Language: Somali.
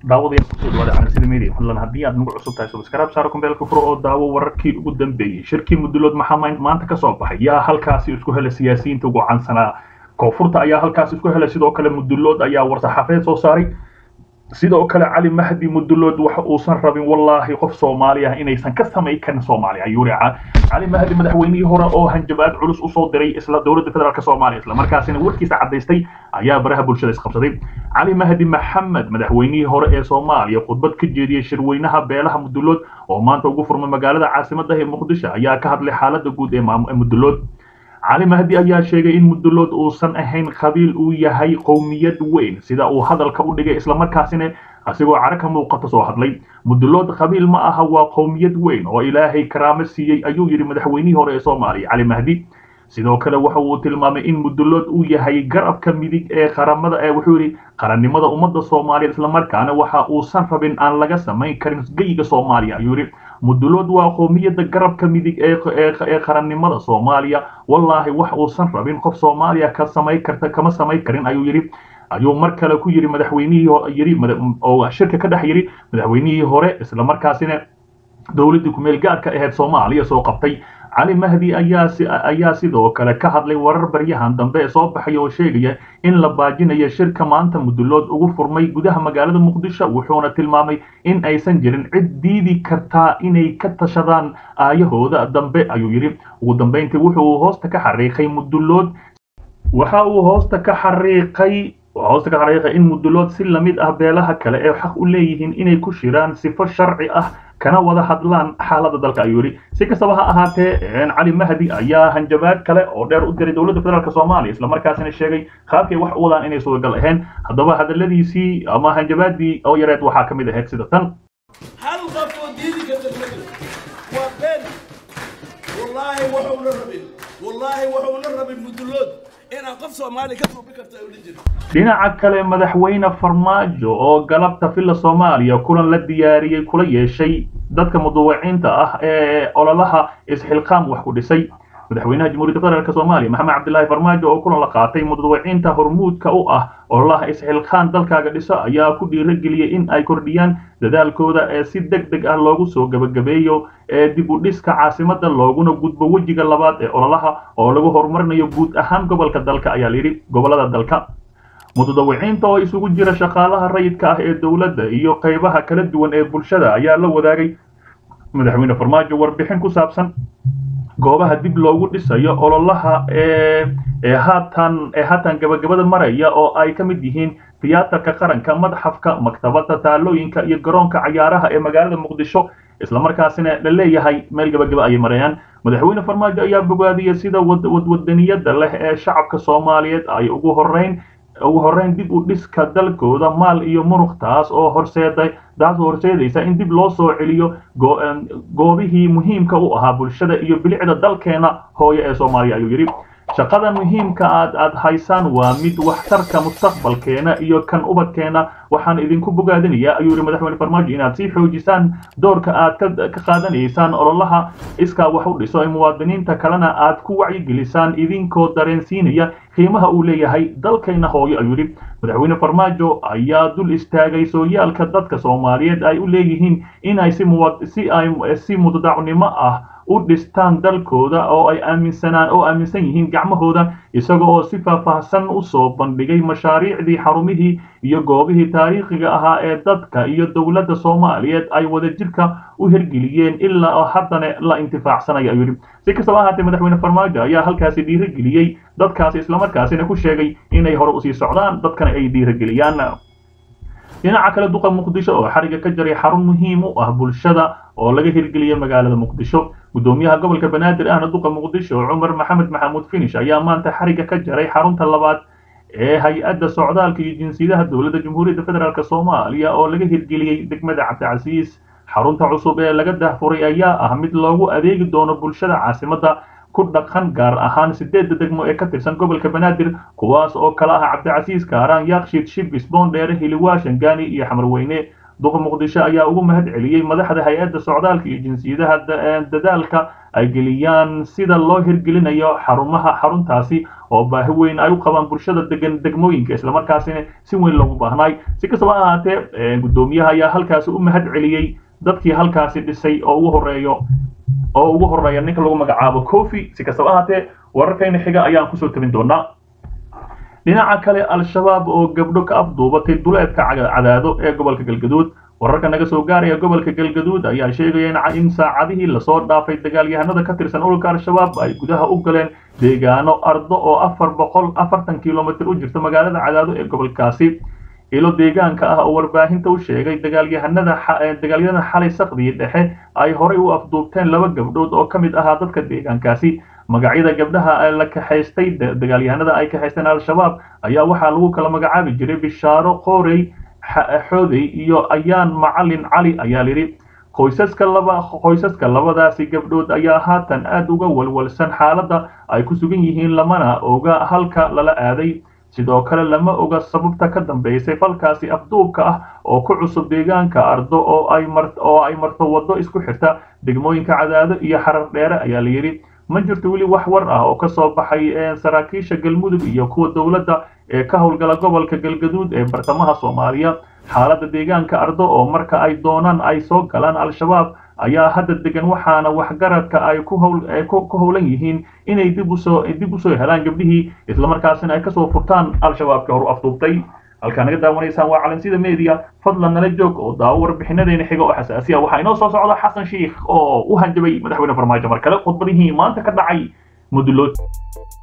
daawadayaal kusoo dhawaada calansida media fadlan haddii aad nagu cusub tahay subscribe saaro kumbeelka furo oo daawo wararkii ugu dambeeyay shirkii mudulood maxaa maanta ka soo baxay yaa halkaasi isku helay siyaasiyiinta ugu caansanaa koonfurta ayaa halkaasi isku helay sidoo kale mudulood ayaa war-saxaafeed soo saaray sidoo kale cali mahdi mudulood waxa uusan rabin wallahi qof Soomaali ah inaysan ka sameyn kan Soomaaliya ayuu cali mahdi madaxweynihii hore oo hanjabaad culus u soo diray isla dawladda federaalka Soomaaliya isla markaasina warkiisa cadeystay ayaa baraha bulshada isqabsaday cali mahdi maxamed madaxweynihii hore ee Soomaaliya khudbad ka jeediyay shirweynaha beelaha mudulood oo maanta ugu furmay magaalada caasimadda ee Muqdisho ayaa ka hadlay xaaladda guud ee mudulood cali mahdi ayaa sheegay in mudulood uusan ahayn qabiil uu yahay qowmiyad weyn sida uu hadalka u dhigay isla markaasina asigoo caraka muuqato soo hadlay mudulood qabiil ma aha waa qowmiyad weyn oo ilaahay karaamo siiyay ayuu yiri madaxweynihii hore ee Soomaaliya cali mahdi sidoo kale waxa uu tilmaamay in mudulood uu yahay garabka midig ee qaramada ee wuxuu yiri qarannimada ummadda Soomaaliya isla markaana waxa uu san rabin aan laga sameyn karin geyiga Soomaaliya ayuu yiri mudulood waa qowmiyadda garabka midig ee qarannimada Soomaaliya wallahi wax uu san rabin qof Soomaaliya ka sameyn karta kama sameyn karin ayuu yiri ayuu mar kale ku yiri madaxweynihii yiri oo shirka ka dhex yiri madaxweynihii hore isla markaasina dawladda ku meel gaarka ahayd Soomaaliya soo qabtay cali mahdi ayaa sidoo kale ka hadlay warar baryahan dambe soo baxay oo sheegaya in la baajinayo shirka maanta mudulood ugu furmay gudaha magaalada Muqdisho wuxuuna tilmaamay in aysan jirin cid diidi karta inay ka tashadaan aayahooda dambe ayuu yiri ugu dambeyntii wuxuu hoosta ka xariiqay mudulood waxa uu hoosta ka xariiqay in mudulood si lamid ah beelaha kale ee xaq u leeyihiin inay ku shiraan sifo sharci ah kana wada hadlaan xaaladda dalka ayuu yiri si kastaba ha ahaatee cali mahdi ayaa hanjabaad kale oo dheer u diray dawladda federaalka Soomaaliya isla markaasina sheegay qaabkay wax u wadaan inay suuragal ahayn haddaba hadaladiisii ama hanjabaadii oo yareed waxaa ka mid ahayd sida tan hal qof oo diidi karta waa been wallahi wuxuu la rabin mudulood inaan qof Soomaali ka tuubi karta oo dhijir dhinaca kale madaxweyne farmaajo oo galabta filla Soomaaliya kulan la diyaariyay kula yeeshay dadka mudawiciinta ah ee ololaha isxilqaam wax ku dhisay madaxweynaha jamhuuriyadda federaalka Soomaaliya maxamed cabdullaahi farmaajo oo kulan la qaatay mudawiciinta hormuudka u ah ololaha isxilqaan dalkaaga dhiso ayaa ku dhiirigeliyay in ay kordhiyaan dadaalkooda ee si degdeg ah loogu soo gabagabeeyo ee dib u dhiska caasimadda looguna gudbo wejiga labaad ee ololaha oo lagu horumarinayo guud ahaan gobolka dalka ayaa la yiri gobolada dalka mudawiciinta oo isugu jira shaqaalaha rayidka ah ee dawladda iyo qaybaha kala duwan ee bulshada ayaa la wadaagay madaxweyne farmaajo warbixin ku saabsan goobaha dib loogu dhisayo ololaha ee haatan gabagabada maraya oo ay ka mid yihiin tiyaatarka qaranka madxafka maktabadda taalooyinka iyo garoonka ciyaaraha ee magaalada Muqdisho isla markaasina la leeyahay meel gabagaba ay marayaan madaxweyne farmaajo ayaa bogaadiyay sida wadaniyada leh ee shacabka Soomaaliyeed ay ugu horeyn dib u dhiska dalkooda maal iyo muruq taas oo horseedaysa in dib loo soo celiyo goobihii muhiimka u ahaa bulshada iyo bilicda dalkeena hooyo ee Soomaaliya ayuu yiri shaqada muhiimka aad haysaan waa mid waxtarka mustaqbalkeena iyo kan ubadkeena waxaan idinku bogaadinayaa ayuu yiri madaxweyne farmaajo inaad sii xoojisaan doorka aad ka qaadanaysaan ololaha iska wax u dhiso muwaadiniinta kalena aad ku wacyigelisaan idinkoo dareensiinaya qiimaha uu leeyahay dalkeena hooyo ayuu yiri madaxweyne farmaajo ayaa dul istaagay sooyaalka dadka Soomaaliyeed ay u leeyihiin in ay si mudadacnimo ah u dhistaan dalkooda oo ay aaminsan yihiin gacmahooda isaga oo si faahfaahsan u soo bandhigay mashaariicdii xarumihii iyo goobihii taariikhiga ahaa ee dadka iyo dawladda Soomaaliyeed ay wadajirka u hirgeliyeen ilaa haddana la intifaacsanayo ayuu yiri si kastaba ahaatee madaxweyne farmaajo ayaa halkaasi dhiirigeliyay dadkaasi isla markaasina ku sheegay inay hore u sii socdaan dadkana ay dhiirigeliyaan dhinaca kale duqa Muqdisho oo xariga ka jaray xarun muhiim u ah bulshada oo laga hirgeliyay magaalada Muqdisho gudoomiyaha gobolka Banaadir ahna duqa Muqdisho Umar Maxamed Maxamuud Finish ayaa maanta xariga ka jaray xarunta labaad ee hay'adda socdaalka iyo jinsiyadaha dawladda jamhuuriyadda federaalka Soomaaliya oo laga hirgeliyay degmada Cabdicasiis xarunta cusub ee laga dahfuray ayaa ah mid loogu adeegi doono bulshada caasimadda ku dhaqan gaar ahaan 8 degmo ee ka tirsan gobolka Banaadir kuwaas oo kala ah Cabdicasiis Kaaraan Yaaqshiid Shibis Boondheere Hiliwaa Shangaani iyo Xamarweyne duqa muqdisho ayaa ugu mahad celiyey madaxda hay-adda socdaalka iyo jinsiyadaha dadaalka ay geliyaan sida loo hirgelinayo xaruntaasi oo baahi weyn ay u qabaan bulshada degan degmooyinka islamarkaasina si weyn loogu baahnaay si kastaba ha ahaatee guddoomiyaha ayaa halkaasi u mahad celiyey dadkii halkaasi dhisay oo ugu horeeya ninka lagu magacaabo Kofi si kastaba ha ahaatee wararkayna xiga ayaan kusoo tabin doonaa dhinaca kale al-shabaab oo gabdho ka afduubatay duleedka cadaado ee gobolka galgaduud wararka naga soo gaaraya gobolka galgaduud ayaa sheegaya in saacadihii lasoo dhaafay dagaalyahanada ka tirsan ururka al-shabaab ay gudaha u galeen deegaano ardo oo 440 kilomitir u jirta magaalada cadaado ee gobolkaasi ilo deegaanka ah oo warbaahinta u sheegay dagaalyahanada xalay saqdii dhexe ay horay u afduubteen laba gabdhood oo ka mid ahaa dadka deegaankaasi magacyada gabdhaha la kaxaystay dagaalyahanada ay kaxaysteen al-shabaab ayaa waxaa lagu kala magacaabi jiray bishaaro qoorey xoodey iyo ayaan macalin cali ayaa lidhi qoysaska labadaasi gabdhood ayaa haatan aad uga walwalsan xaaladda ay ku sugan yihiin lamana oga halka lala aaday sidoo kale lama oga sababta ka dambeysay falkaasi afduubka ah oo ku cusub deegaanka ardo oo ay marto wado isku xirta degmooyinka cadaado iyo xarar dheere ayaa la yidhi ma jirto weli wax war ah oo ka soo baxay saraakiisha galmudug iyo kuwa dowladda ee ka howlgala gobolka galgaduud ee bartamaha Soomaaliya xaaladda deegaanka ardo oo marka ay doonaan ay soo galaan al-shabaab ayaa hadda degan waxaana waxgaradka ay ku howlan yihiin inay dib u soo helaan gabdhihii isla markaasina ay ka soo furtaan al-shabaabka hor afduubtay halka naga daawanaysaan waa calansida media fadlan nala joog oo daawo warbixinadeena xiga oo xasaasi ah waxa inoo soo socda xasan sheikh oo u hanjabay madaxweyne farmaajo mar kale khudbadihii maanta ka dhacay mudulood